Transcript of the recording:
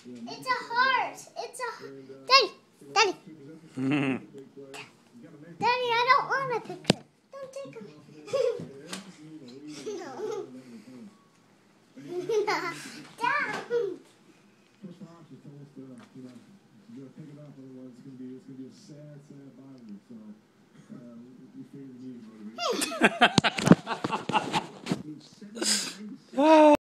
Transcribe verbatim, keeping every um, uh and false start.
It's a heart. It's a Daddy. Daddy. Daddy, I don't want a picture. Don't take a No. Down. Ha